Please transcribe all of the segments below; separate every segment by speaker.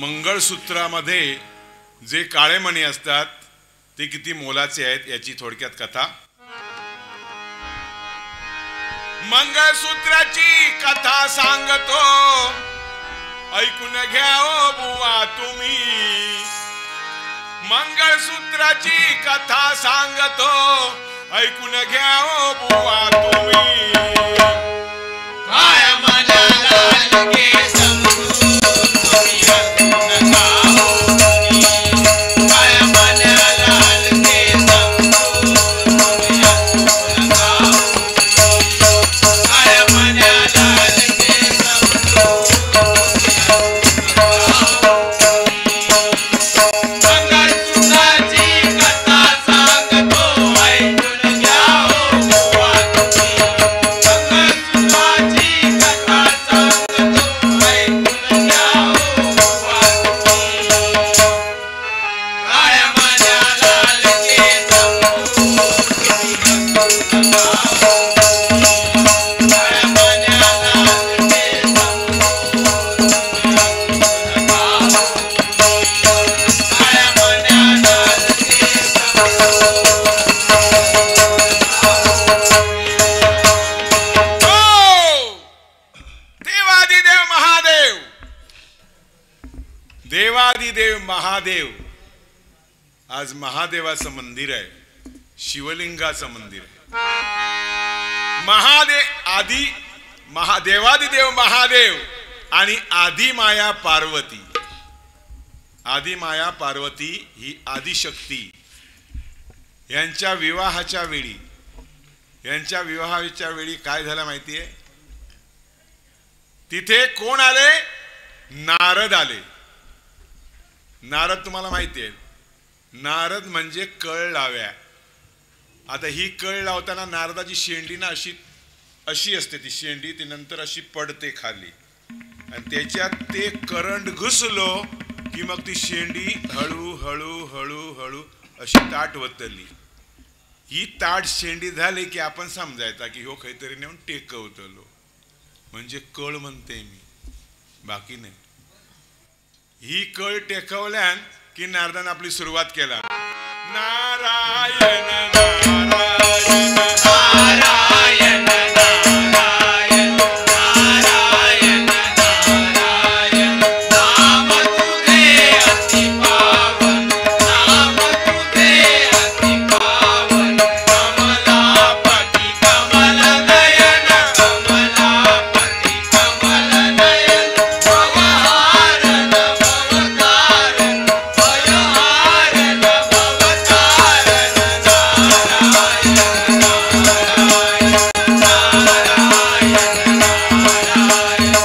Speaker 1: मंगळसूत्रामध्ये जे काळे मणी असतात ते किती मोलाचे आहेत याची थोडक्यात कथा। मंगळसूत्राची कथा सांगतो, ऐकून घ्या ओ बुवा तुम्ही। मंगळसूत्राची कथा सांगतो, ऐकून घ्या ओ बुवा तुम्ही।
Speaker 2: काय म्हणाला लगे समजून तुम्ही ऐकून घ्या ओ तुम्ही। काय म्हणाला लगे समजून तुम्ही ऐकून घ्या ओ तुम्ही। काय म्हणाला लगे समजून तुम्ही ऐकून घ्या ओ तुम्ही। मंगळसूत्राची कथा सांगतो, ऐकून घ्या ओ बुवा तुम्ही। मंगळसूत्राची कथा सांगतो, ऐकून घ्या ओ बुवा तुम्ही। काय म्हणाला लगे समजून तुम्ही ऐकून घ्या ओ तुम्ही। काय म्हणाला लगे समजून तुम्ही ऐकून घ्या ओ तुम्ही। काय म्हणाला लगे
Speaker 1: हो! देवादिदेव महादेव, देवादिदेव महादेव। आज महादेवाचं मंदिर आहे, शिवलिंगाचं मंदिर आहे। देवादिदेव महादेव आणि आदिमाया पार्वती। आदिमाया पार्वती ही आदिशक्ती यांच्या विवाहाच्या वेळी काय झालं माहितीये? तिथे कोण आले? नारद आले। नारद तुम्हाला माहिती आहे, नारद म्हणजे कळ लाव्या। आता ही कळ लावताना नारदाची शेंडी ना अशी असते, ती शेंडी ती नंतर अशी पडते खाली आणि त्याच्यात ते करंट घुसलो की मग ती शेंडी हळू हळू हळू हळू अशी ताट वतली। ही ताट शेंडी झाली की आपण समजायचा की हो काहीतरी नेऊन टेकवतलो, म्हणजे कळ म्हणते मी, बाकी नाही। ही कळ टेकवल्यान की नारदाने आपली सुरुवात केला, नारायण नारायण
Speaker 2: नारायण नारायण नारायण नारायण। नाम तुझे अति पावन, नाम तुझे अति पावन। कमलापती कमल नयन, कमलापती कमल नयन। भवहारण भवतारण, भयहारण भवतारण। नारायण नारायण नारायण नारायण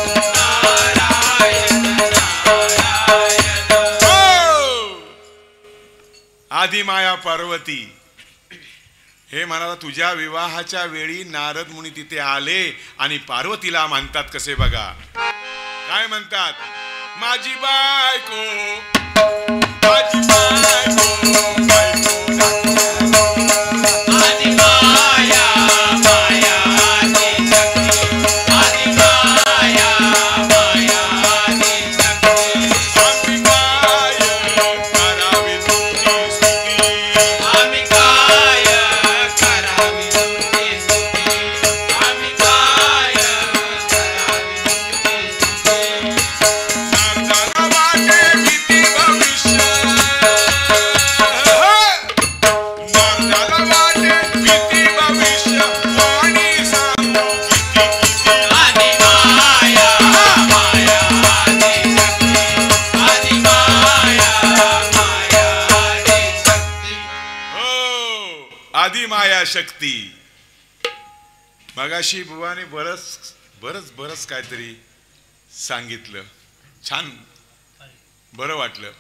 Speaker 2: नारायण।
Speaker 1: हो! आदिमाया पार्वती हे म्हणाला, तुझ्या विवाहाच्या वेळी नारद मुनी तिथे आले आणि पार्वतीला म्हणतात कसे बघा, काय म्हणतात? माझी बायको, माझी बायको, बायको दाखव।
Speaker 2: आदिमाया माया आदिशक्ती, आदिमाया माया आदिशक्ती।
Speaker 1: आम्ही काय करावे तुझी स्तुती,
Speaker 2: आम्ही काय करावी तुझी स्तुती, आम्ही काय करावी तुझी स्तुती।
Speaker 1: नारदाला वाटे किती भविष्य, नारदाला वाटे किती भविष्य, वाणी सांगू किती किती।
Speaker 2: आदिमाया माया आदिशक्ती, आदिमाया माया आदिशक्ती।
Speaker 1: हो, आदिमाया शक्ती। मगाशी बुवाने बरच काहीतरी सांगितलं, छान बरं वाटलं।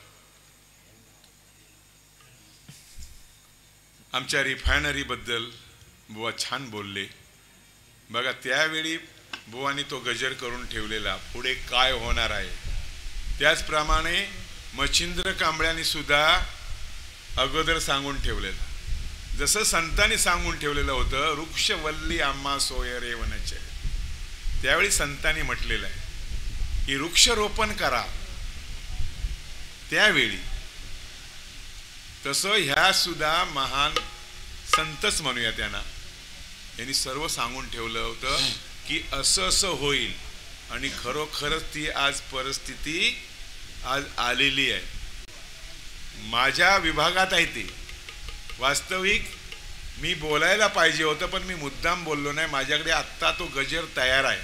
Speaker 1: आमच्या रिफायनरी बद्दल बुवा छान बोलले बघा। त्यावेळी बुवानी तो गजर करून ठेवलेला, पुढे काय होणार आहे। त्याचप्रमाणे मच्छिंद्र कांबळ्यांनी सुद्धा अगोदर सांगून ठेवलेलं, जसं संतांनी सांगून ठेवलेलं होतं, वृक्षवल्ली आम्हा सोयरे वनचे। त्यावेळी संतांनी म्हटलेलं आहे की वृक्षरोपण करा, त्यावेळी. तसं ह्या सुद्धा महान संतच म्हणूया त्यांना, यांनी सर्व सांगून ठेवलं होतं की असं असं होईल आणि खरोखरच ती आज परिस्थिती आज आलेली आहे. माझ्या विभागात आहे ती. वास्तविक मी बोलायला पाहिजे होतं पण मी मुद्दाम बोललो नाही. माझ्याकडे आत्ता तो गजर तयार आहे,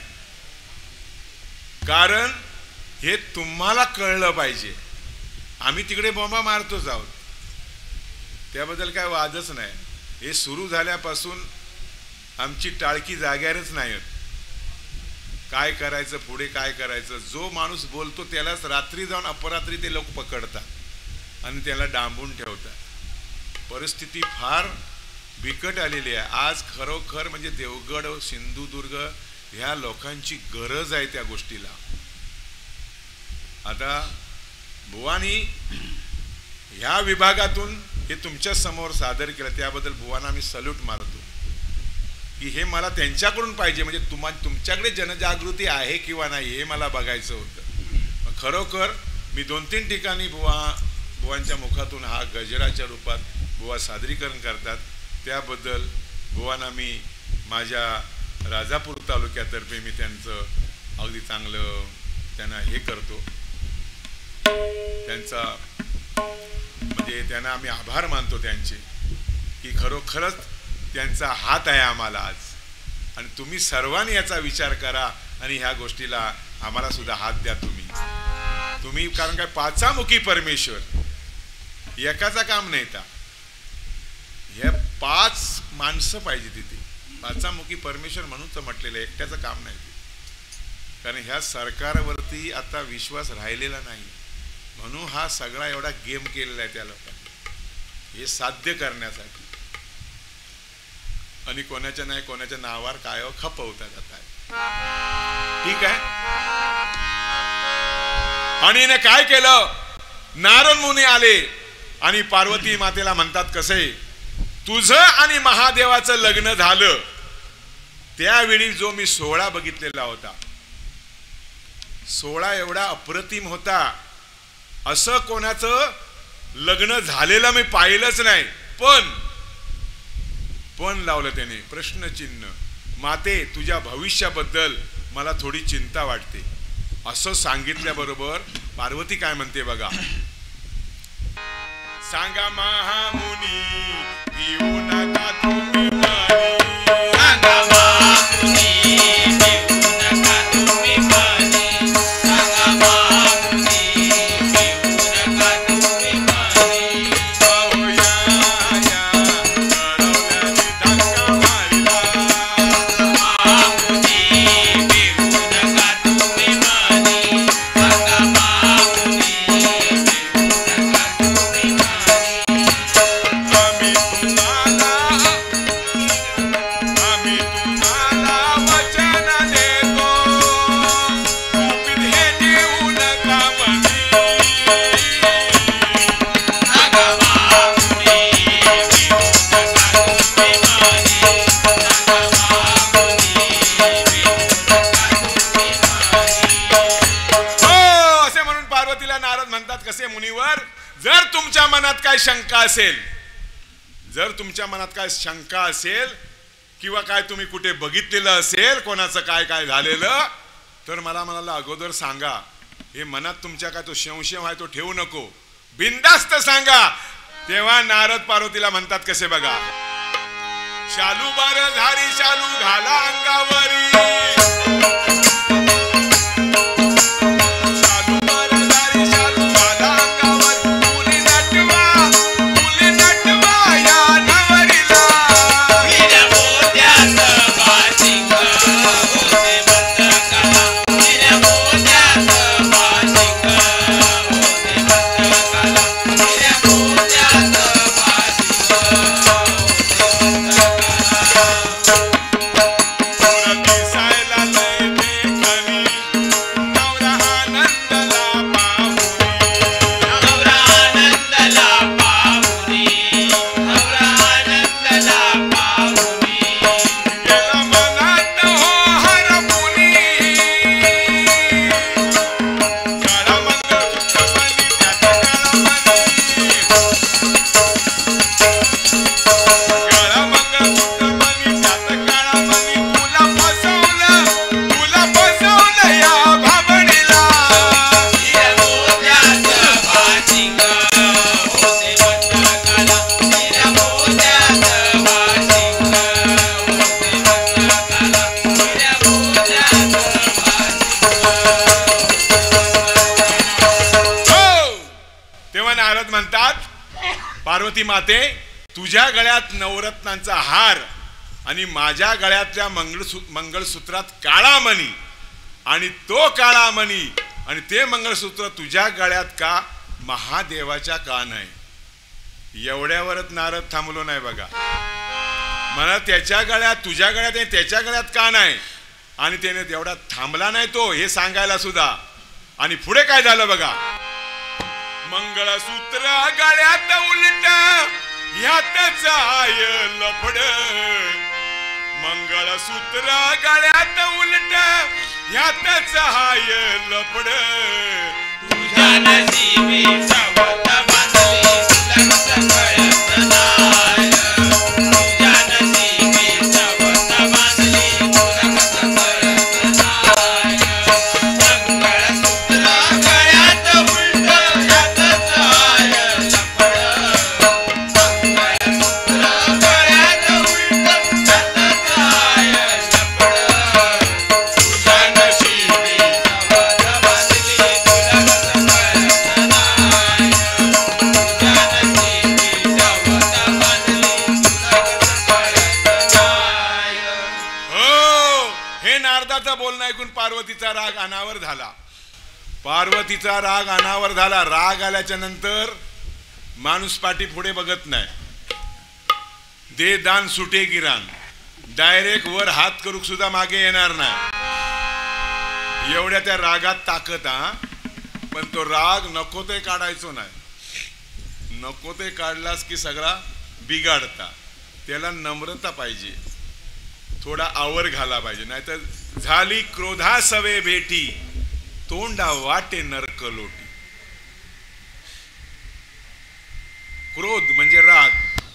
Speaker 1: कारण हे तुम्हाला कळलं पाहिजे. आम्ही तिकडे बॉम्बा मारतोच आहोत, त्याबद्दल काय वादच नाही. हे सुरू झाल्यापासून आमची टाळकी जाग्यावरच नाही होत. काय करायचं पुढे, काय करायचं. जो माणूस बोलतो त्यालाच रात्री जाऊन अपरात्री ते लोक पकडतात आणि त्याला डांबून ठेवतात. परिस्थिती फार बिकट आलेली आहे आज. खरोखर म्हणजे देवगड सिंधुदुर्ग ह्या लोकांची गरज आहे त्या गोष्टीला. आता बुवानी ह्या विभागातून हे तुमच्या समोर सादर केलं, त्याबद्दल बुवांना मी सल्यूट मारतो की हे मला त्यांच्याकडून पाहिजे. म्हणजे तुमच्याकडे जनजागृती आहे किंवा नाही हे मला बघायचं होतं. खरोखर मी 2-3 ठिकाणी बुवांच्या मुखातून हा गजराच्या रूपात बुवा सादरीकरण करतात. त्याबद्दल बुवांना मी माझ्या राजापूर तालुक्यातर्फे मी त्यांचं अगदी चांगलं त्यांना हे करतो. त्यांचा म्हणजे त्यांना आम्ही आभार मानतो त्यांचे की खरोखरच त्यांचा हात आहे आम्हाला आज. आणि तुम्ही सर्वांनी याचा विचार करा आणि ह्या गोष्टीला आम्हाला सुद्धा हात द्या तुम्ही. कारण काय पाचामुखी परमेश्वर एकाचा काम नाही था. हे 5 माणसं पाहिजे तिथे. पाचामुखी परमेश्वर म्हणून तर म्हटलेलं आहे, एकट्याचं काम नाही ते. कारण ह्या सरकारवरती आता विश्वास राहिलेला नाही, म्हणून हा सगळा एवढा गेम केलेला आहे त्या लोकांनी हे साध्य करण्यासाठी. आणि कोणाच्या नाही कोणाच्या नावावर काय खपवता जात आहे. ठीक आहे. आणि हिने काय केलं, नारद मुनी आले आणि पार्वती मातेला म्हणतात कसे, तुझं आणि महादेवाचं लग्न झालं त्यावेळी जो मी सोहळा बघितलेला होता, सोहळा एवढा अप्रतिम होता. असं कोणाचं लग्न झालेलं मी पाहिलंच नाही. पण लावलं त्याने प्रश्नचिन्ह. माते तुझ्या भविष्याबद्दल मला थोडी चिंता वाटते. असं सांगितल्याबरोबर पार्वती काय म्हणते बघा, सांगा महामुनी येऊ नका तुम्ही मारी.
Speaker 2: सांगा महामुनी येऊ नका तुम्ही मारी. सांगा महामुनी येऊ नका तुम्ही मारी.
Speaker 1: अहो या कळवल्याने धक्का मारला.
Speaker 2: महामुनी येऊ नका तुम्ही मारी. सांगा महामुनी येऊ नका तुम्ही मारी.
Speaker 1: आम्ही तुम्हाला वचन देतो, गुपित हे देऊ नका म्हणे.
Speaker 2: सांगा महामुनी येऊ नका तुम्ही मारी. सांगा महामुनी येऊ नका तुम्ही मारी.
Speaker 1: हो असे म्हणून पार्वतीला नारद म्हणतात कसे, मुनीवर जर तुमच्या मनात काय शंका असेल, जर तुमच्या मनात काय शंका असेल किंवा काय तुम्ही कुठे बघितलेलं असेल कोणाचं काय काय झालेलं, तर मला म्हणाला अगोदर सांगा. हे मनात तुमच्या काय तो संशय आहे तो ठेवू नको, बिनधास्त सांगा. तेव्हा नारद पार्वतीला म्हणतात कसे बघा, शालू बार झारी शालू घाला अंगावरी. शालू बार झारी शालू घाला अंगावर, मुली नटवा या नवरीला.
Speaker 2: हिऱ्या मोत्याचं बाशिंग होते बंद कला. हिऱ्या मोत्याचं बाशिंग होते बंद कला. हिऱ्या मोत्याचं बाशिंग होते बंद कला.
Speaker 1: दिसायला पार्वती माते, तुझ्या गळ्यात नवरत्नांचा हार आणि माझ्या गळ्यातल्या मंगळसूत्रात काळा मणी, आणि तो काळा मणी आणि ते मंगळसूत्र तुझ्या गळ्यात का, महादेवाच्या का नाही? एवढ्यावरच नारद थांबलो नाही बघा. मला त्याच्या गळ्यात, तुझ्या गळ्यात आहे, त्याच्या गळ्यात का नाही? आणि त्याने तेवढा थांबला नाही तो हे सांगायला सुद्धा. आणि पुढे काय झालं बघा. मंगळसूत्र गळ्यात उलट ह्यातच आहे लफड, मंगळसूत्र गळ्यात उलट ह्यातच आहे लफड.
Speaker 2: तुझ्या नशिबी सावध बांधली तुला कसं कळत नाही, तुझ्या नशिबी सावध बांधली तुला कसं कळत नाही. मंगळसूत्र गळ्यात उलट ह्यातच आहे लफड, मंगळसूत्र गळ्यात उलट ह्यातच आहे लफड. तुझ्या नशिबी सावध बांधली तुला कसं कळत नाही, तुझ्या नशिबी सावध बांधली तुला कसं कळत नाही.
Speaker 1: हो, हे नारदाचं बोलणं ऐकून पार्वतीचा राग अनावर झाला. पार्वतीचा राग अनावर झाला. राग आल्याच्या नंतर माणूस पाठी पुढे बघत नाही. दे दान सुटे गिरान, डायरेक्ट वर हात करूक सुद्धा मागे येणार नाही. एवढ्या त्या रागात ताकद हा. पण तो राग नको ते काढायचो नाही. नको ते काढलास की सगळा बिघाडता. त्याला नम्रता पाहिजे, थोडा आवर घाला पाहिजे. नाहीतर झाली क्रोधा सवे भेटी, तोंडा वाटे नरक लोटी. क्रोध म्हणजे राग.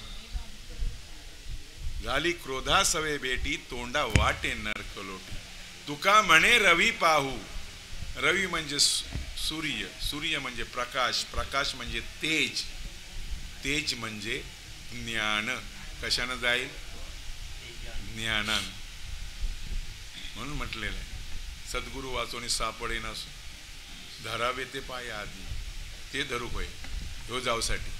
Speaker 1: झाली क्रोधा सवे भेटी, तोंडा वाटे नरक लोटी. तुका म्हणे रवी पाहू. रवी म्हणजे सूर्य, सूर्य म्हणजे प्रकाश, प्रकाश म्हणजे तेज, तेज म्हणजे ज्ञान. कशानं जाईल? ज्ञानान. म्हणून म्हटलेलं आहे, सद्गुरु वाचोनी सापडे नसो, धरावे ते पाय आधी, ते धरू होय ह्यो जाऊसाठी.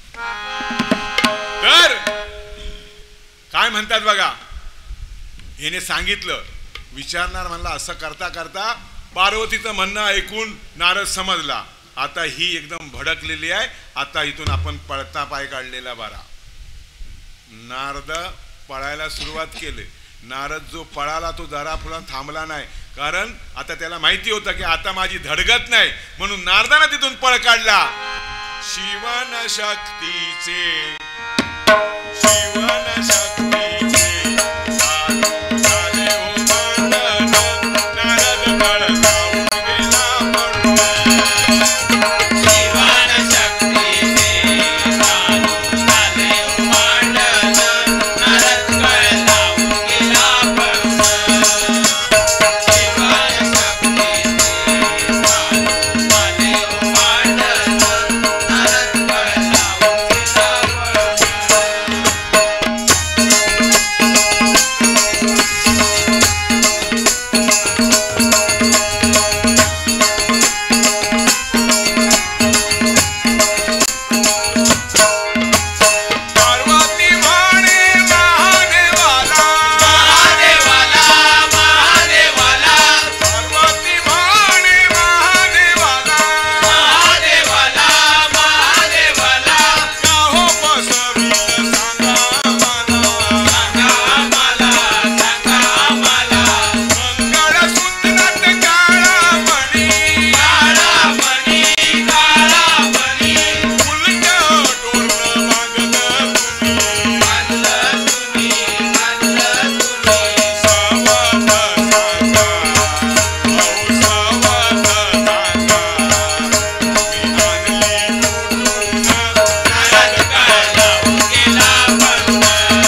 Speaker 1: तर काय म्हणतात बघा. हिने सांगितलं, विचारणार म्हणला. असं करता करता पार्वतीचं म्हणणं ऐकून नारद समजला, आता ही एकदम भडकलेली आहे, आता इथून आपण पळता पाय काढलेला बरा. नारद पळायला सुरुवात केली. नारद जो पळाला तो जरा फुला थांबला नाही, कारण आता त्याला माहिती होतं की आता माझी धडगत नाही, म्हणून नारदानं तिथून पळ काढला. शिवन शक्तीचे, शिवन शक्तीचे झाले हो मांडन, नारद पळताऊन गेला पळून.
Speaker 2: शिवन शक्तीचे झाले हो मांडन, नारद पळताऊन गेला पळून. शिवन शक्तीचे झाले हो मांडन, नारद पळताऊन गेला
Speaker 1: पार्वती म्हणे महादेवाला,
Speaker 2: महादेवाला, महादेवाला,
Speaker 1: पार्वती म्हणे महादेवाला,
Speaker 2: महादेवाला, महादेवाला.
Speaker 1: का हो बसवील सांगा मला.
Speaker 2: सांगा आम्हाला, सांगा आम्हाला.
Speaker 1: मंगळसूत्रात काळा मणी,
Speaker 2: काळा मणी, काळा मणी.
Speaker 1: उलट डोरलं मागलं तुम्ही.
Speaker 2: बांधलं तुम्ही, बांधलं तुम्ही.
Speaker 1: सावध सांगा, अहो सावध सांगा, मी आणली कुठून
Speaker 2: नारद पळताऊन गेला पळून.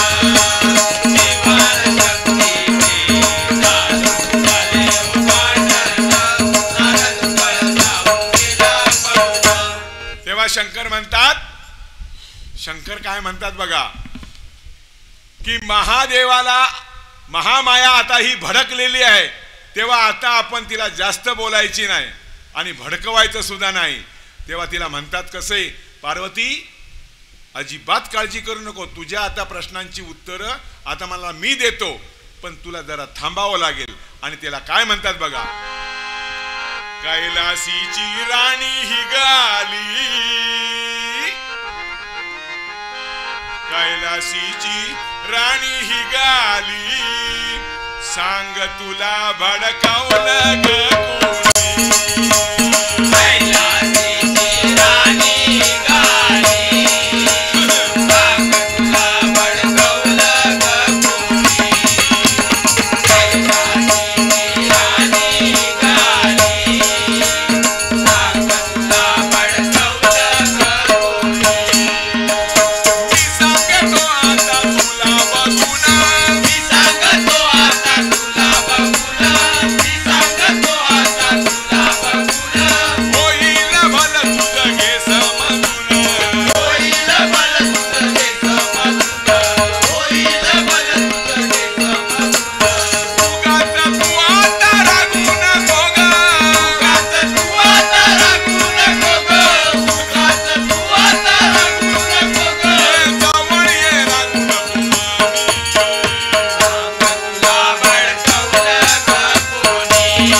Speaker 2: शिवन शक्तीचे झाले हो मांडन, नारद पळताऊन गेला पळून.
Speaker 1: तेव्हा शंकर म्हणतात, शंकर काय म्हणतात बघा, की महादेवाला महामाया आता ही भडकलेली आहे, तेव्हा आता आपण तिला जास्त बोलायची नाही आणि भडकवायचं सुद्धा नाही. तेव्हा तिला म्हणतात कसे, पार्वती अजिबात काळजी करू नको. तुझ्या आता प्रश्नांची उत्तरं आता मला मी देतो, पण तुला जरा थांबावं लागेल. आणि त्याला काय म्हणतात बघा, कैलासीची राणी ही गाली, कैलासीची राणी ही गाली, सांग तुला भडकावलं ग कोणी.
Speaker 2: कैलासीची राणी गाली, सांग तुला भडकवलं ग कोणी. कैलासीची राणी गाली, सांग तुला भडकवलं ग कोणी.
Speaker 1: मी सांगतो आता तुला बघून,
Speaker 2: मी सांगतो आता तुला बघून, मी सांगतो आता तुला बघून,
Speaker 1: होईल भलं तुझं घे समजून.
Speaker 2: होईल भलं तुझं हे समजून, होईल भलं तुझं हे समजून.
Speaker 1: उगाच तू आता रागू नको ग,
Speaker 2: उगाच तू आता रागू नको ग, उगाच तू आता रागू नको ग.
Speaker 1: जवळ ये रागू नको मामी.
Speaker 2: तुला भडकवलं ग कोणी.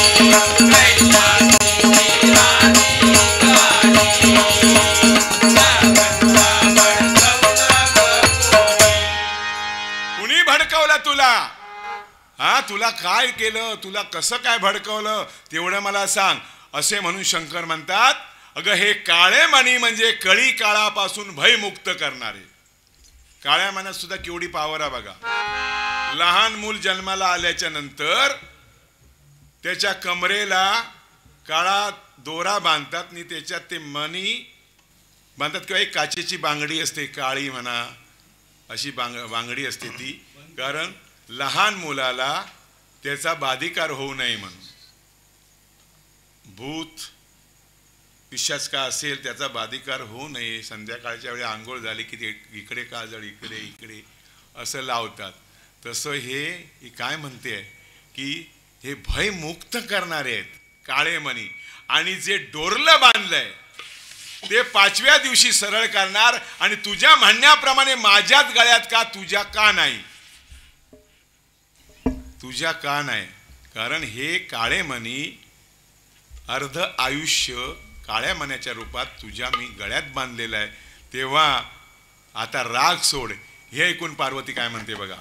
Speaker 2: कैलासीची राणी गाली, सांग तुला भडकवलं ग कोणी.
Speaker 1: कुणी भडकवलं तुला? हा, तुला काय केलं, तुला कसं काय भडकवलं तेवढं मला सांग. असे म्हणून शंकर म्हणतात, अगं हे काळे मणी म्हणजे कळी काळापासून भयमुक्त करणारे. काळ्या मनात सुद्धा केवढी पावर आहे बघा. लहान मूल जन्माला आल्याच्या नंतर त्याच्या कमरेला काळा दोरा बांधतात आणि त्याच्यात ते मणी बांधतात, किंवा एक काचेची बांगडी असते, काळी म्हणा अशी बांगडी असते ती, कारण लहान मुलाला त्याचा बाधिकार होऊ नये म्हणून. भूत पिशाच का असेल त्याचा बाधिकार होऊ नये, संध्याकाळच्या वेळी आंघोळ झाली की ते इकडे काजळ, इकडे इकडे असं लावतात. तसं हे काय म्हणते की हे भयमुक्त करणारे आहेत काळे मणी. आणि जे डोरलं बांधलंय ते 5व्या दिवशी सरळ करणार. आणि तुझ्या म्हणण्याप्रमाणे माझ्याच गळ्यात का, तुझ्या का नाही, तुझ्या का नाही? कारण हे काळे मणी अर्ध आयुष्य काळ्या मण्याच्या रूपात तुझ्या मी गळ्यात बांधलेलं आहे. तेव्हा आता राग सोड. हे ऐकून पार्वती काय म्हणते बघा,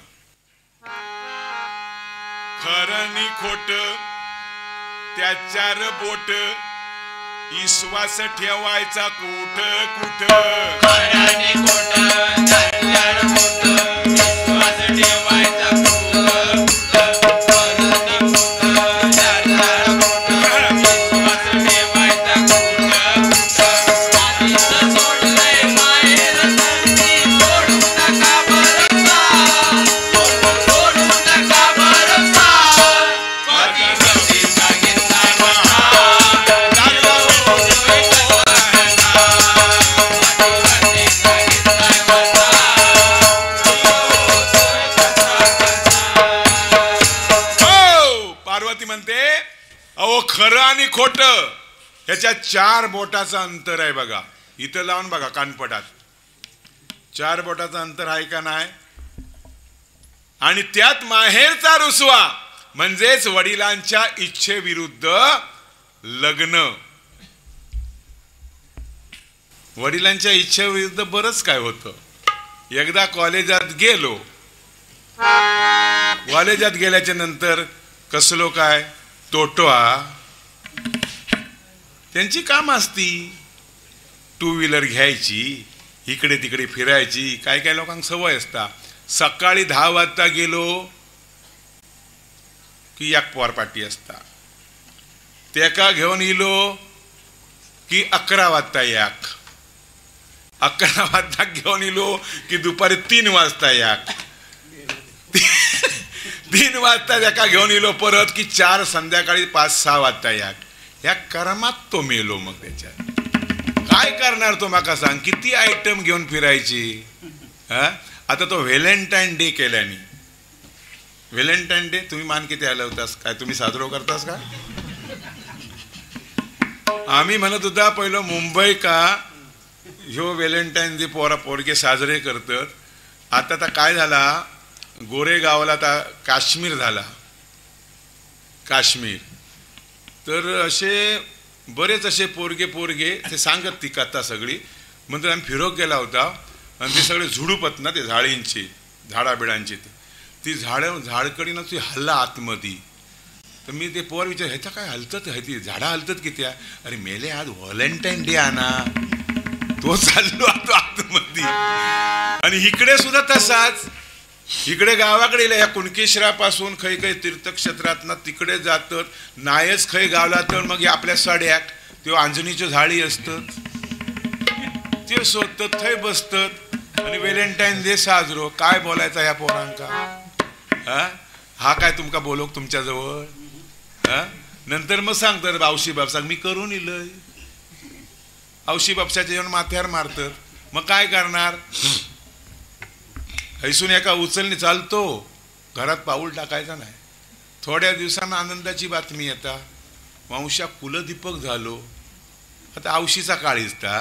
Speaker 1: खरं नि खोट त्याच्यावर बोट, विश्वास ठेवायचा कुठ कुठ.
Speaker 2: खरं नि खोटं त्याच्यावर बोट, विश्वास ठेवायचा कुठं कुठं. खरं नि खोटं त्याच्यावर बोट, विश्वास ठेवायचा कुठं कुठं. आधीच सोडलंय माहेर संधी, सोडू नका भरोसा, सोडू नका भरोसा. पतिपती सांगितला बसा, लागला होतोय कसा. पतिपती सांगितला बसा, होतोय कसा कसा.
Speaker 1: हो, पार्वती म्हणते अहो खरं आणि खोट ह्याच्यात 4 बोटाचं अंतर आहे बघा. इथं लावून बघा कानपटात 4 बोटाचं अंतर आहे का नाही. आणि त्यात माहेरचा रुसवा म्हणजेच वडिलांच्या इच्छेविरुद्ध लग्न. वडिलांच्या इच्छेविरुद्ध बरंच काय होतं. एकदा कॉलेजात गेलो, कॉलेजात गेल्याच्या नंतर कसलो काय तोटवा त्यांची काम असती. 2 व्हीलर घ्यायची, इकडे तिकडे फिरायची. काय काय लोकांना सवय असता. सकाळी 10 वाजता गेलो की एक पोर पार्टी असता. तेका घेऊन इलो की 11 वाजता एक, 11 वाजता घेऊन इलो की दुपारी 3 वाजता एक, 3 वाजता एका घेऊन इलो परत की 4 संध्याकाळी 5-6 वाजता एक. या कर्मात तो मेलो. मग त्याच्यात काय करणार तो माका सांग. किती आयटम घेऊन फिरायची. हा, आता तो व्हॅलेंटाईन डे केल्याने. व्हॅलेंटाईन डे तुम्ही मान किती हलवतास काय, तुम्ही साजरा करतास का? आम्ही म्हणत होता पहिलं मुंबई का ह्यो व्हॅलेंटाईन डे पोरगे साजरे करतात. आता काय झाला, गोरेगावला आता काश्मीर झाला, काश्मीर. तर असे बरेच असे पोरगे ते सांगत ती कथा सगळी. म्हणजे आम्ही फिरोक गेला होता आणि ते सगळे झुडूपत ना ते झाडींची, झाडाबिडांची, ती झाडकडी ना ती हल्ला आतमध्ये. तर मी ते पोर विचार, ह्याच्या काय हलतात, ती झाडा हलतात किती? अरे मेले, आज व्हॅलेंटाईन डे आणा. तो चाललो आता आतमध्ये. आणि इकडे सुद्धा तसाच, इकडे गावाकडे या कुणकेश्वरापासून खै खै तीर्थक्षेत्रात ना तिकडे जातात. नायच खै गावला तर मग आपल्या सड्याक ते अंजनीच्या झाडी असतात, ते शोधतात, थंय बसतात आणि व्हॅलेंटाईन डे साजरो. काय बोलायचा या पोरांका? हा काय तुमका बोलोक तुमच्याजवळ? नंतर मग सांगतात आवशी बाप सांग मी करून इलय. औशी बापशाच्या येऊन माथ्यावर मारतात. मग काय करणार? हैसून एका उचलणी चालतो, घरात पाऊल टाकायचा नाही. थोड्या दिवसांना आनंदाची बातमी येता, वंशा कुलदीपक झालो. आता औशीचा काळ दिसता.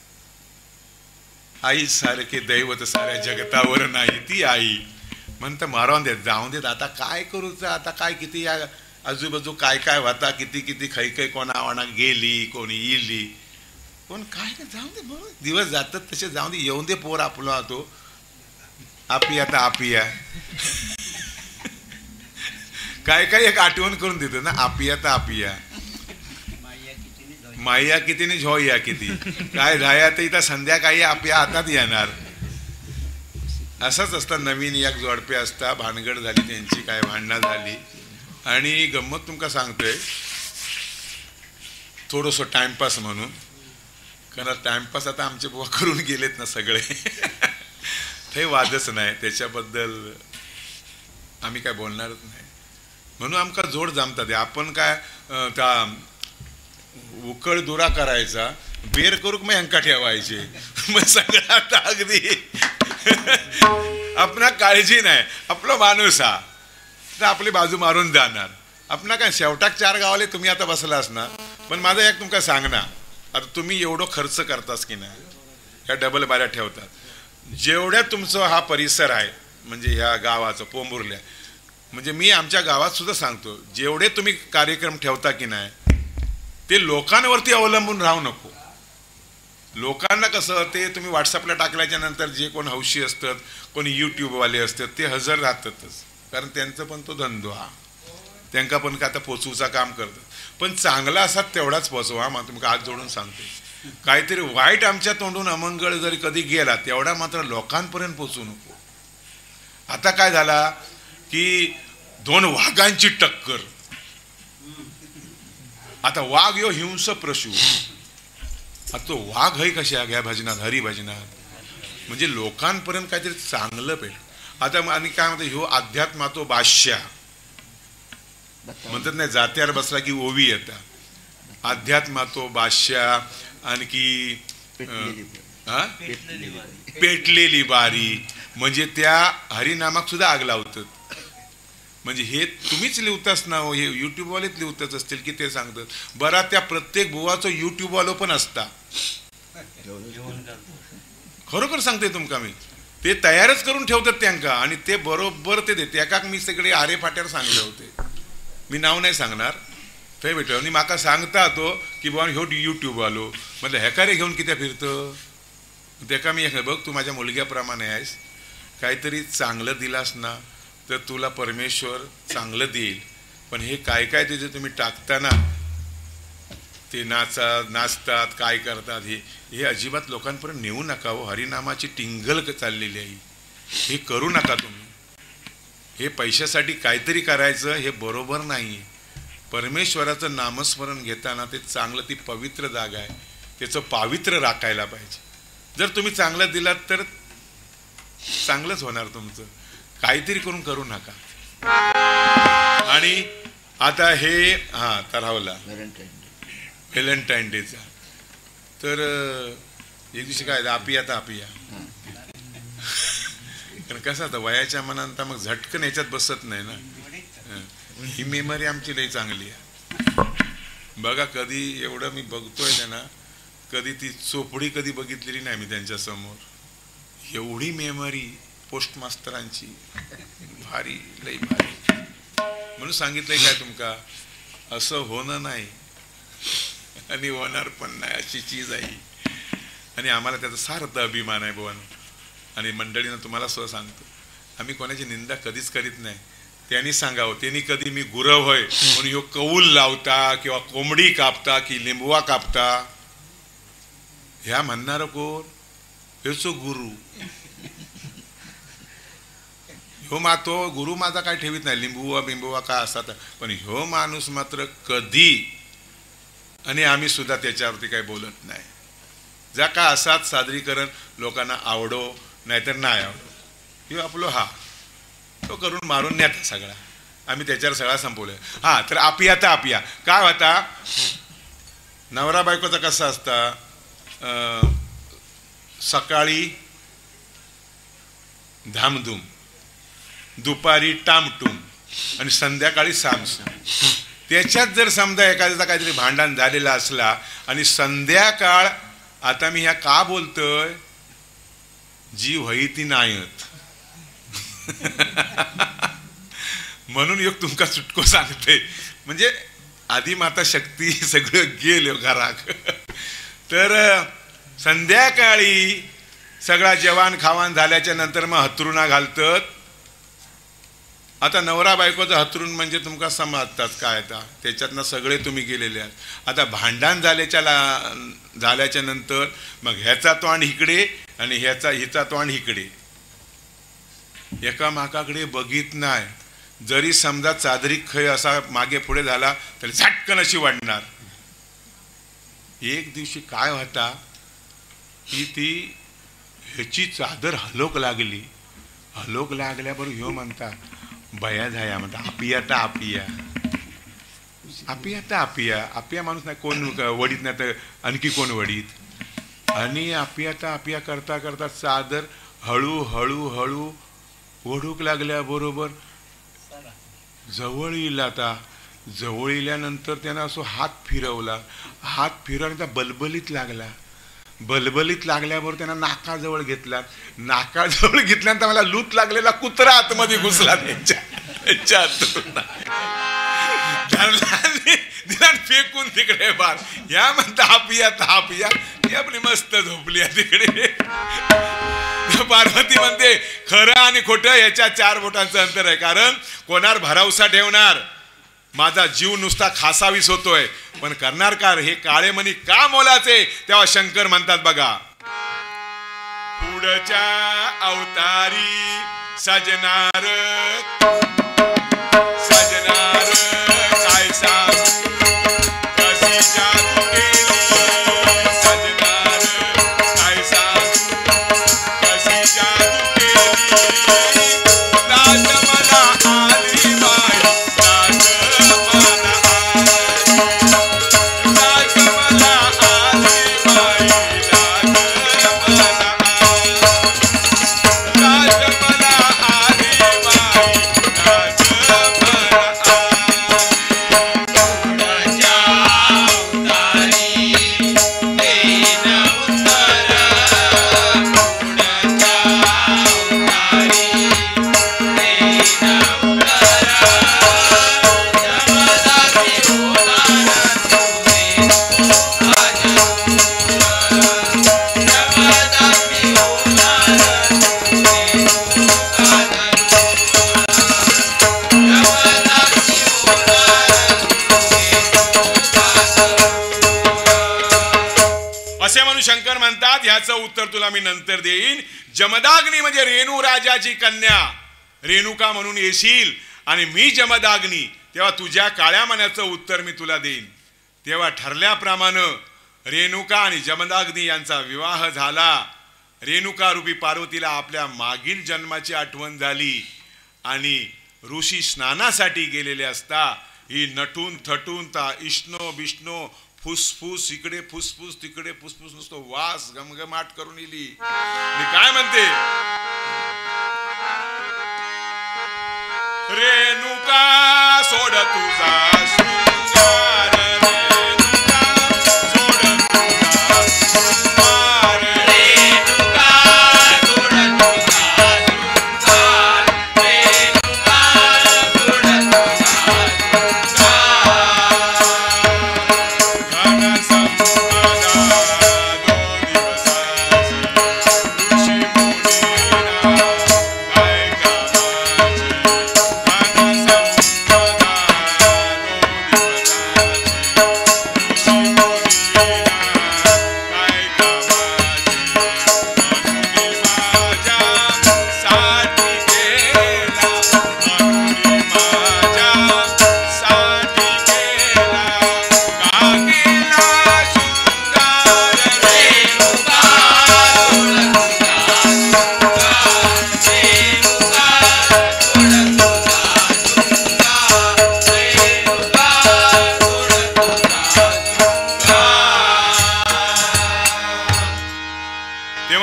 Speaker 1: आई सारखे दैवत साऱ्या जगतावर नाही, ती आई म्हणतं मारून देत, जाऊन देत. आता काय करूच, आता काय किती या आजूबाजू काय काय होता, किती किती खै खै कोणा गेली, कोणी इली, कोण काय जाऊन दे. बरोबर दिवस जातात तसे जाऊन दे, येऊन दे पोर आपला तो आपी. आता आपिया काय काय एक आठवण करून देतो ना, आपिया तर आपिया, माया किती नि झोया किती, काय झाया तर इथं संध्याकाळी आपल्या हातात येणार. असंच असतं. नवीन एक जोडपे असता, भानगड झाली त्यांची, काय भांडणं झाली. आणि गंमत तुमका सांगतोय, थोडंसं टाइमपास म्हणून, कारण टाइमपास आता आमचे बुवा करून गेलेत ना सगळे. ते वादच नाही, त्याच्याबद्दल आम्ही काय बोलणारच नाही. म्हणून आमका जोड जमतात. आपण काय त्या उकळ दुरा करायचा, बेर करूक मग हंका ठेवायचे, मग सगळं आता अगदी आपणा काळजी नाही. आपला माणूस हा तर आपली बाजू मारून जाणार. आपणा काय शेवटाक 4 गावाले तुम्ही आता बसलास ना. पण माझं एक तुमका सांगणार, आता तुम्ही एवढं खर्च करतास की नाही, ह्या डबल बाऱ्या ठेवतात, जेवढ्या तुमचं हा परिसर आहे म्हणजे ह्या गावाचं पोंबुर्ल्या, म्हणजे मी आमच्या गावात सुद्धा सांगतो, जेवढे तुम्ही कार्यक्रम ठेवता की नाही ते लोकांवरती अवलंबून राहू नको. लोकांना कसं ते तुम्ही व्हॉट्सअपला टाकल्याच्या नंतर जे कोण हौशी असतात, कोणी यूट्यूबवाले असतात, ते हजर राहतातच, कारण त्यांचं पण तो धंदो हा, त्यांना पण का आता पोचवूचा काम करतात. पण चांगला असा तेवढाच पोचवा. मग तुम्ही हात जोडून सांगतो, काहीतरी वाईट आमच्या तोंडून अमंगळ जरी कधी गेला तेवढा मात्र लोकांपर्यंत पोचू नको. आता काय झाला की 2 वाघांची टक्कर. आता वाघ यो हिंस प्रशू, आता तो वाघ है कशा घ्या भजनात, हरिभजनात, म्हणजे लोकांपर्यंत काहीतरी चांगलं पेट. आता आणि काय म्हणतात, ह्यो अध्यात्मातो बादशा म्हणतात नाही, जात्यावर बसला की ओवी येता. अध्यात्मातो बादशा, आणखी पेटलेली बारी, म्हणजे त्या हरिनामाक सुद्धा आग लावतात. म्हणजे हे तुम्हीच लिहतास ना, हे युट्यूबवालेच लिहतच असतील की ते सांगतात. बरा त्या प्रत्येक बुवाचं युट्यूबवालो पण असता, खरोखर सांगते तुमका मी, ते तयारच करून ठेवतात त्यांका आणि ते बरोबर ते देते. एकाक मी सगळे आरे फाट्यावर सांगले होते, मी नाव नाही सांगणार, थंय भेटलो आणि माका सांगता तो की बाबा ह्यो युट्यूब आलो. म्हटलं हेकारे घेऊन कित्या फिरतं. त्याका मी बघ, तू माझ्या मुलग्याप्रमाणे आहेस, काहीतरी चांगलं दिलास ना तर तुला परमेश्वर चांगलं देईल. पण हे काय काय त्याचे तुम्ही टाकताना ते नाचतात काय करतात, हे अजिबात लोकांपर्यंत नेऊ नका हो. हरिनामाची टिंगल चाललेली आहे, हे करू नका तुम्ही. हे पैशासाठी काहीतरी करायचं हे बरोबर नाही. परमेश्वराचं नामस्मरण घेताना ते चांगलं, ती पवित्र जागा आहे, त्याचं पावित्र्य राखायला पाहिजे. जर तुम्ही चांगलं दिलात तर चांगलंच होणार तुमचं, काहीतरी करू नका. आणि आता हे तर रावला व्हॅलेंटाईन डेचा, तर एक दिवशी काय आपिया तर आपिया, कारण कसं आता वयाच्या मनात मग झटकन याच्यात बसत नाही ना. ही मेमरी आमची लई चांगली आहे बघा. कधी एवढं मी बघतोय ना, कधी ती चोपडी कधी बघितलेली नाही मी त्यांच्या समोर. एवढी मेमरी पोस्ट मास्तरांची, भारी लई भारी. म्हणून सांगितलंय काय तुमका, असं होणं नाही आणि होणार पण नाही अशी चीज आहे. आणि आम्हाला त्याचा सार्थ अभिमान आहे भवन. आणि मंडळीनं तुम्हाला सुद्धा सांगतो, आम्ही कोणाची निंदा कधीच करीत नाही. त्यांनी सांगावं, त्यांनी कधी मी गुरव होय म्हणून ह्यो कौल लावता किंवा कोंबडी कापता की लिंबवा कापता, ह्या म्हणणार कोण, ह्योचो गुरु. ह्यो तो गुरु माझा काय ठेवीत नाही, लिंबुवा बिंबुवा काय असा. पण ह्यो माणूस मात्र कधी, आणि आम्ही सुद्धा त्याच्यावरती काही बोलत नाही. जा का असाच सादरीकरण लोकांना आवडो नाहीतर नाही आवडो, ह्यो आपलो हा तो करून मारून न्याता सगळा. आम्ही त्याच्यावर सगळा संपवलं. हा तर आपिया तर आपिया काय होता, नवरा बायकोचा कसा असता, सकाळी धामधूम, दुपारी टामटूम आणि संध्याकाळी सामसूम. त्याच्यात जर समजा एखाद्याचा काहीतरी भांडण झालेला असला आणि संध्याकाळ, आता मी ह्या का बोलतोय, जी होई ती नायत. म्हणून एक तुमका चुटको सांगते, म्हणजे आधी माता शक्ती सगळं गेल घराक. तर संध्याकाळी सगळा जेवण खावान झाल्याच्या नंतर मग हतरुणा घालतात. आता नवरा बायकोचं हतरून म्हणजे तुमका समजतात काय, आता त्याच्यातनं सगळे तुम्ही गेलेले आहात. आता भांडण झाल्याच्या नंतर मग ह्याचा तोंड इकडे आणि हिचा तोंड इकडे, एकामेकाकडे बघित नाही. जरी समजा चादरी खय असा मागे पुढे झाला तरी झटकन अशी वाढणार. एक दिवशी काय होता की ती ह्याची चादर हलोक लागली. हलोक लागल्याबरोबर ह्यो म्हणता, बया झाया म्हणता, आपिया ता आपिया, आपिया ता आपिया. आपिया माणूस नाही कोण वडीत नाही तर आणखी कोण वडीत. आणि आपिया ता आपिया करता करता चादर हळू हळू हळू ओढूक लागल्याबरोबर जवळ येईल. आता जवळ येल्यानंतर त्यानं असं हात फिरवला. हात फिरवण्याचा बलबलीत लागला. बलबलीत लागल्याबरोबर त्यानं नाकाजवळ घेतला. नाकाजवळ घेतल्यानंतर मला लूत लागलेला कुत्रा आतमध्ये घुसला त्यांच्या फेकून तिकडे बार. या म्हणता हापिया तापिया, ही आपली मस्त झोपली आहे तिकडे. पार्वती म्हणते, खरं आणि खोटं याच्या 4 बोटांचं अंतर आहे. कारण कोणावर भरवसा ठेवणार, माझा जीव नुसता खासावीस होतोय, पण करणार कार हे काळे मणी का मोलाचे. तेव्हा शंकर म्हणतात बघा, पुढच्या अवतारी सजनार सजनार काय सांग, कशी जादू केली सजनार, काय सांग कशी जादू केली. लाज मला आली बाई, लाज मला आली, लाज मला आली बाई, लाज मला आली, लाज मला आली बाई, लाज मला असे म्हणून शंकर म्हणतात, ह्याचं उत्तर तुला मी नंतर देईन. जमदाग्नी म्हणजे रेणू राजाची कन्या, रेणुका म्हणून येशील आणि मी जमदाग्नी, तेव्हा तुझ्या काळ्या मनाचं उत्तर मी तुला देईन. तेव्हा ठरल्याप्रमाणे रेणुका आणि जमदाग्नी यांचा विवाह झाला. रेणुका रूपी पार्वतीला आपल्या मागील जन्माची आठवण झाली आणि ऋषी स्नानासाठी गेलेले असता ही नटून थटून ता इष्णो बिष्णो फुसफुस इकडे फुसफुस तिकडे फुसफुस नुसतो वास गमगमाट करून इली. मी काय म्हणते, रेणुका सोड तुझा शृंगार, रेणुका सोड तुझा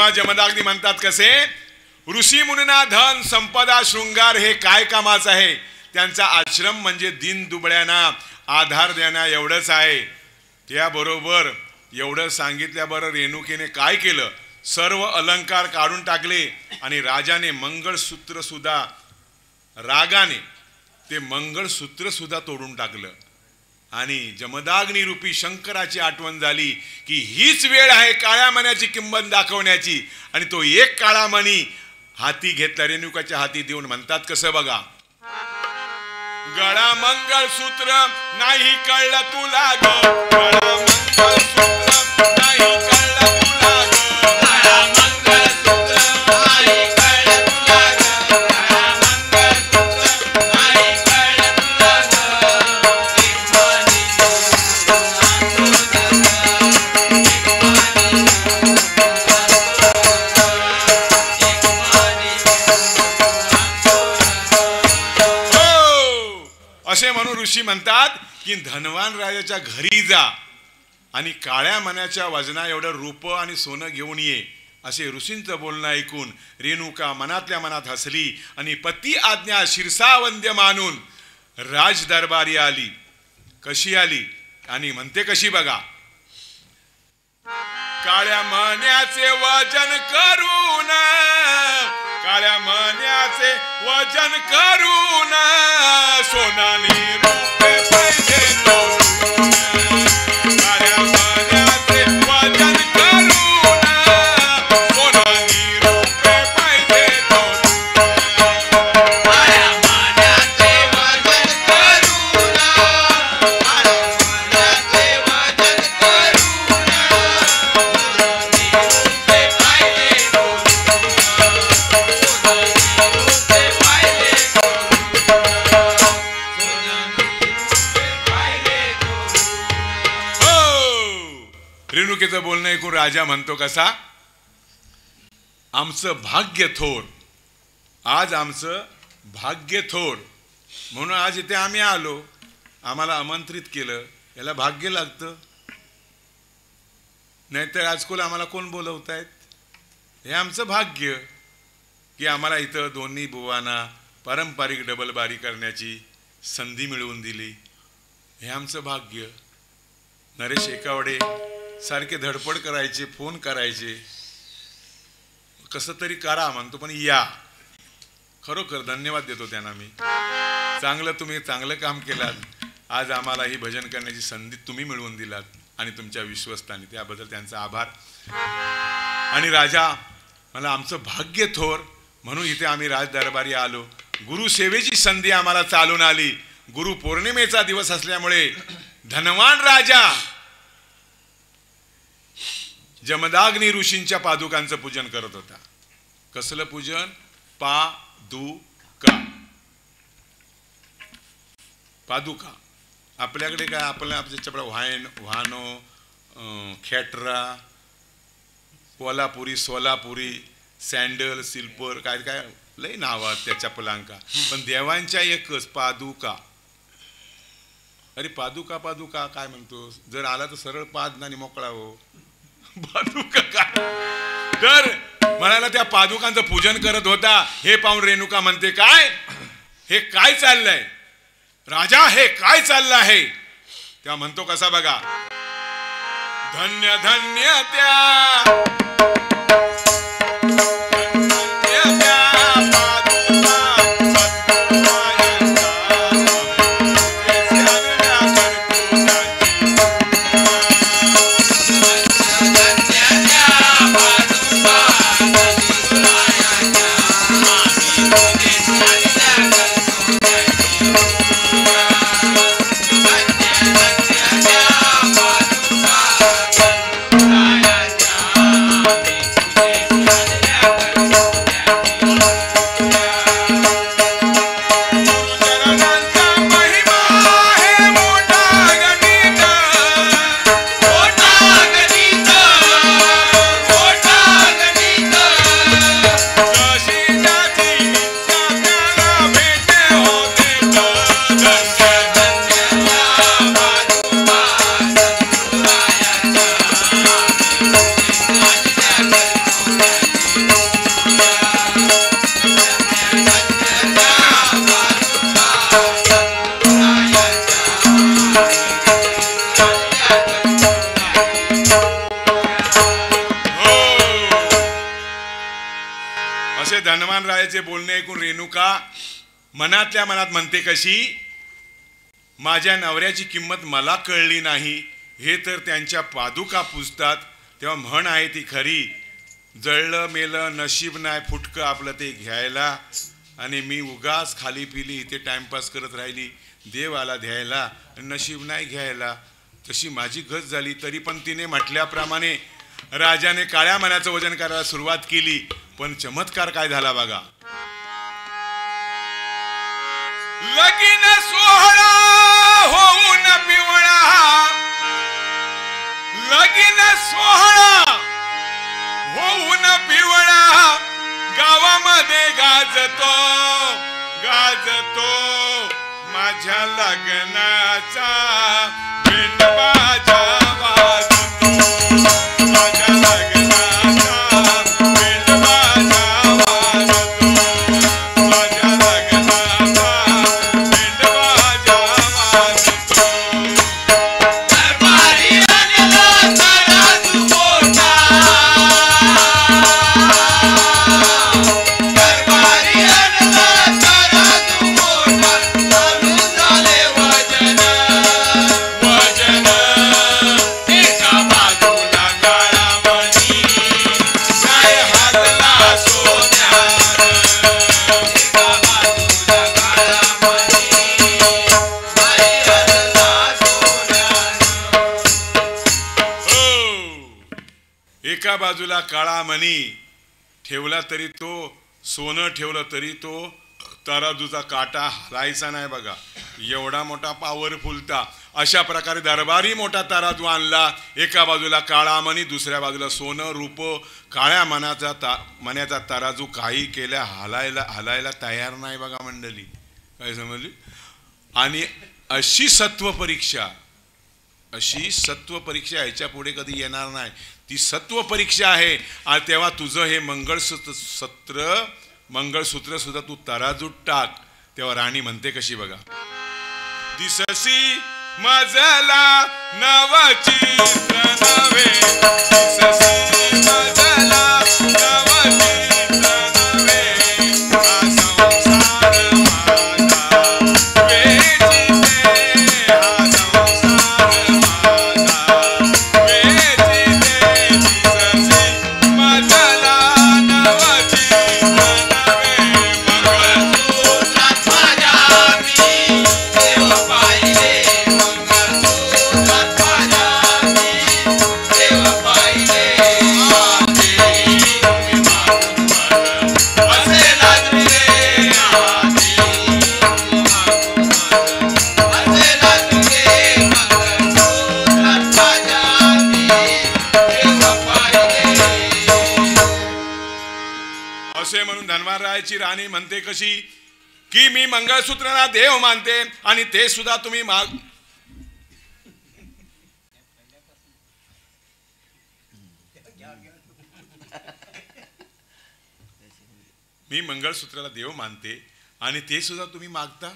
Speaker 1: तेव्हा जमदाग्नी म्हणतात कसे, ऋषी मुनींना धन संपदा शृंगार हे काय कामाचं आहे, त्यांचा आश्रम म्हणजे दीन दुबळ्यांना आधार देण्या एवढंच आहे. त्याबरोबर एवढं सांगितल्याबरोबर रेणुकेने काय केलं, सर्व अलंकार काढून टाकले आणि राजाने मंगळसूत्र सुद्धा रागाने ते मंगळसूत्र सुद्धा तोडून टाकलं. आणि जमदाग्नी रूपी शंकराची आठवण झाली की हीच वेळ आहे काळ्या मण्याची किंमत दाखवण्याची. आणि तो एक काळा मणी हाती घेतला, रेणुकाच्या हाती देऊन म्हणतात कसं बघा, गळा मंगळसूत्र नाही कळलं तुला ग, गळा मंगळसूत्र नाही कळलं तुला ग,
Speaker 2: गळा मंगळसूत्र नाही कळलं तुला ग, गळा मंगळसूत्र नाही कळलं तुला ग.
Speaker 1: असे म्हणून ऋषी म्हणतात की धनवान राजाच्या घरी जा आणि काळ्या मण्याच्या वजना एवढं रूप आणि सोनं घेऊन ये. असे ऋषींचं बोलणं ऐकून रेणुका मनातल्या मनात हसली आणि पती आज्ञा शिरसावंद्य मानून राज दरबारी आली. कशी आली आणि म्हणते कशी बघा, काळ्या मण्याचे वजन करून, काळ्या मण्याचे वजन करून, सोनाली रूपे पैसे तोडून, काळ्या मण्याचे वजन करून, सोनाली रूपे पैसे तोडून,
Speaker 2: काळ्या मण्याचे वजन करून, काळ्या मण्याचे वजन करून, सोनाली रूपे पाहिले तोडून, सोनाली रूपे पाहिले
Speaker 1: रेणुकेचं बोलणं ऐकून राजा म्हणतो कसा, आमचं भाग्य थोर, आज आमचं भाग्य थोर म्हणून आज इथे आम्ही आलो, आम्हाला आमंत्रित केलं, याला भाग्य लागतं, नाहीतर आजकाल आम्हाला कोण बोलवतायत. हे आमचं भाग्य की आम्हाला इथं दोन्ही बुवांना पारंपरिक डबलबारी करण्याची संधी मिळवून दिली. हे आमचं भाग्य. नरेश एकावडे सारखे धडपड करायचे, फोन करायचे, कसं तरी करा म्हणतो, पण या. खरोखर धन्यवाद देतो त्यांना मी. चांगलं तुम्ही चांगलं काम केलात, आज आम्हाला ही भजन करण्याची संधी तुम्ही मिळवून दिलात आणि तुमच्या विश्वस्ताने, त्याबद्दल त्यांचा आभार. आणि राजा मला आमचं भाग्य थोर म्हणून इथे आम्ही राज दरबारी आलो. गुरुसेवेची संधी आम्हाला चालून आली. गुरु पौर्णिमेचा दिवस असल्यामुळे धनवान राजा जमदाग्नी ऋषींच्या पादुकांचं पूजन करत होता. कसलं पूजन? पादुका. पादुका आपल्याकडे काय, आपल्याच्याकडे वाहनो, खेटरा, कोल्हापुरी, सोलापुरी, सँडल, सिल्पर, काय काय लई नाव त्या चपलांका, पण देवांच्या एकच पादुका. अरे पादुका पादुका काय म्हणतो, जर आला तर सरळ पाद आणि मोकळा हो. पादुका काय, तर म्हणाला त्या पादुकांचं पूजन करत होता. हे पाहून रेणुका म्हणते, काय हे काय चाललंय राजा, हे काय चाललं आहे? तेव्हा म्हणतो कसा बघा, धन्य धन्य त्या धन्वानरायाचे बोलणे ऐकून रेणुका मनातल्या मनात म्हणते कशी, माझ्या नवऱ्याची किंमत मला कळली नाही, हे तर त्यांच्या पादुका पुजतात. तेव्हा म्हण आहे ती खरी, जळलं मेलं नशीब नाही फुटकं आपलं ते घ्यायला, आणि मी उगाच खाली पिली इथे टाइमपास करत राहिली, देव आला द्यायला नशीब नाही घ्यायला. तशी माझी गत झाली. तरी पण तिने म्हटल्याप्रमाणे राजाने काळ्या मनाचं वजन करायला सुरुवात केली. पण चमत्कार काय झाला बघा.
Speaker 2: लगीन सोहळा होऊन पिवळा, लगीन सोहळा होऊन पिवळा, गावामध्ये गाजतो गाजतो माझ्या लग्नाचा बेंड बाजा वाजतो, माझ्या लग्नाचा बेंड बाजा वाजतो, माझ्या लग्नाचा बेंड बाजा वाजतो. दरबारी आणला तराजू मोठा, दरबारी आणला तराजू मोठा, चालू झाले वजन वजन, एका बाजूला काळा मणी काय हातला सोन्यानं, एका बाजूला काळा मणी काय हातला सोन्यानं.
Speaker 1: हो, एका बाजूला काळा मणी ठेवला तरी तो, सोनं ठेवलं तरी तो तराजूचा काटा हलायचा नाही बघा. एवढा मोठा पॉवरफुल ता. अशा प्रकारे दरबारी मोठा तराजू आणला. एका बाजूला काळा मणी, दुसऱ्या बाजूला सोनं रूप. काळ्या मण्याचा तराजू काही केल्या हलायला तयार नाही बघा मंडळी. काय समजली. आणि अशी सत्व परीक्षा ह्याच्या पुढे कधी येणार नाही. ती सत्व परीक्षा आहे. आणि तेव्हा तुझं हे मंगळसूत्र सुद्धा तू तराजूत टाक. तेव्हा राणी म्हणते कशी बघा. दिससी मजला नवचित्र नवे, दिससी मजला नवचित्र नवे, हा संसार माझा वेचिते, हा संसार माझा वेचिते. दिससी मजला नवचित्र नवे,
Speaker 2: मंगळसूत्रात माझ्या मी देव पाहिले, मंगळसूत्रात माझ्या मी देव पाहिले. आधी तुम्ही मागून मला असे लागले, आधी तुम्ही मागून मला असे लागले, मंगळसूत्रात माझ्या मी देव पाहिले.
Speaker 1: असे म्हणून धन्वानरायाची राणी म्हणते कशी की मी मंगळसूत्राला देव मानते आणि ते सुद्धा तुम्ही मी मंगळसूत्राला देव मानते आणि ते सुद्धा तुम्ही मागता.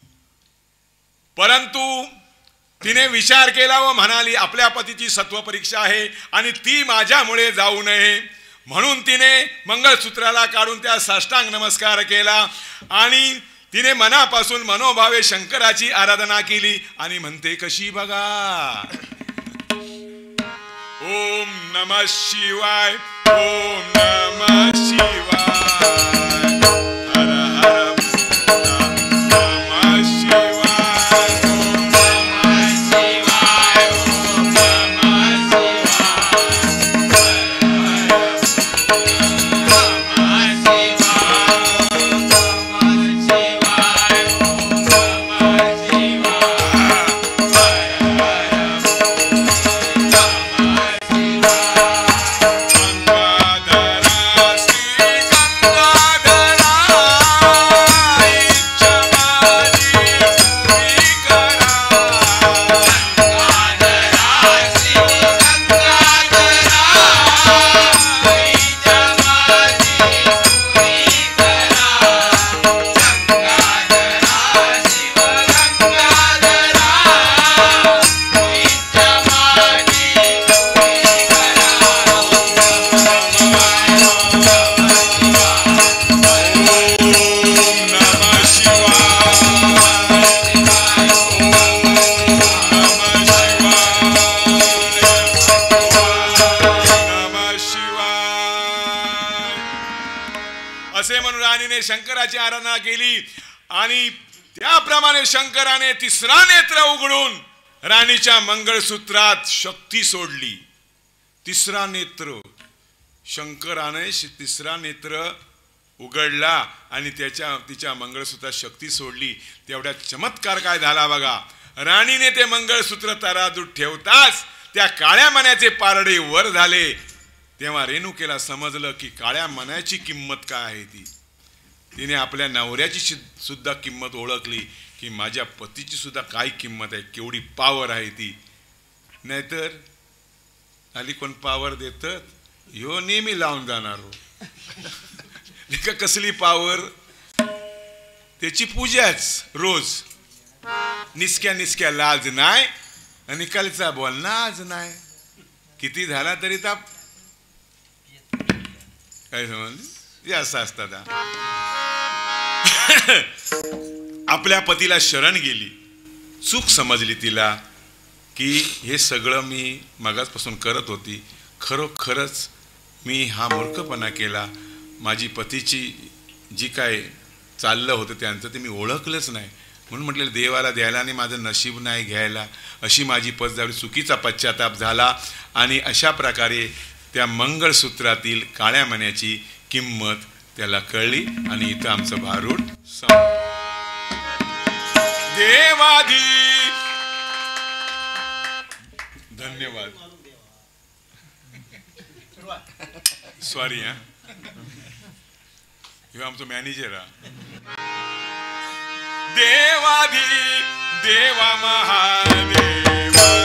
Speaker 1: परंतु तिने विचार केला व म्हणाली आपल्या पतीची सत्व परीक्षा आहे आणि ती माझ्यामुळे जाऊ नये. म्हणून तिने मंगळसूत्राला काढून त्या साष्टांग नमस्कार केला आणि तिने मनापासून मनोभावे शंकराची आराधना केली. आणि म्हणते कशी बघा. ओम नमः शिवाय, ओम नमः शिवाय, हर हर भोला, नमः शिवाय, ओम
Speaker 2: नमः शिवाय, ओम नमः शिवाय,
Speaker 1: राणीने शंकराची आराधना केली आणि त्याप्रमाणे शंकराने तिसरा नेत्र उघडून राणीच्या मंगळसूत्रात शक्ती सोडली. तिसरा नेत्र शंकराने तिसरा नेत्र उघडला आणि तिच्या मंगळसूत्रात शक्ती सोडली. तेवढ्या चमत्कार काय झाला बघा. राणीने ते मंगळसूत्र तराजूत ठेवताच त्या काळ्या मण्याचे पारडे वर झाले. तेव्हा रेणुकेला समजलं की काळ्या मण्याची किंमत काय आहे ती. तिने आपल्या नवऱ्याची सुद्धा किंमत ओळखली की माझ्या पतीची सुद्धा काय किंमत आहे, केवढी पावर आहे ती. नाहीतर आली कोण पावर देत ह्यो नेहमी लावून जाणार हो. कसली पावर, त्याची पूजाच रोज. निसक्या लाज नाही आणि कलचा बोल नाज नाही. किती झाला तरी ताप काय समजलं असं असतात. आपल्या पतीला शरण गेली. चूक समजली तिला की हे सगळं मी मगाचपासून करत होती, खरोखरच मी हा मूर्खपणा केला. माझी पतीची जी काय चाललं होतं त्यांचं ते मी ओळखलंच नाही. म्हणून म्हटलं देवाला द्यायला आणि माझं नशीब नाही घ्यायला, अशी माझी पत चुकीचा पश्चाताप झाला. आणि अशा प्रकारे त्या मंगळसूत्रातील काळ्या मण्याची किंमत त्याला कळली. आणि इथं आमचं भारूड देवादी. धन्यवाद. सॉरी हा, ह्यो आमचं मॅनेजर हा. देवादी देवा महादेवा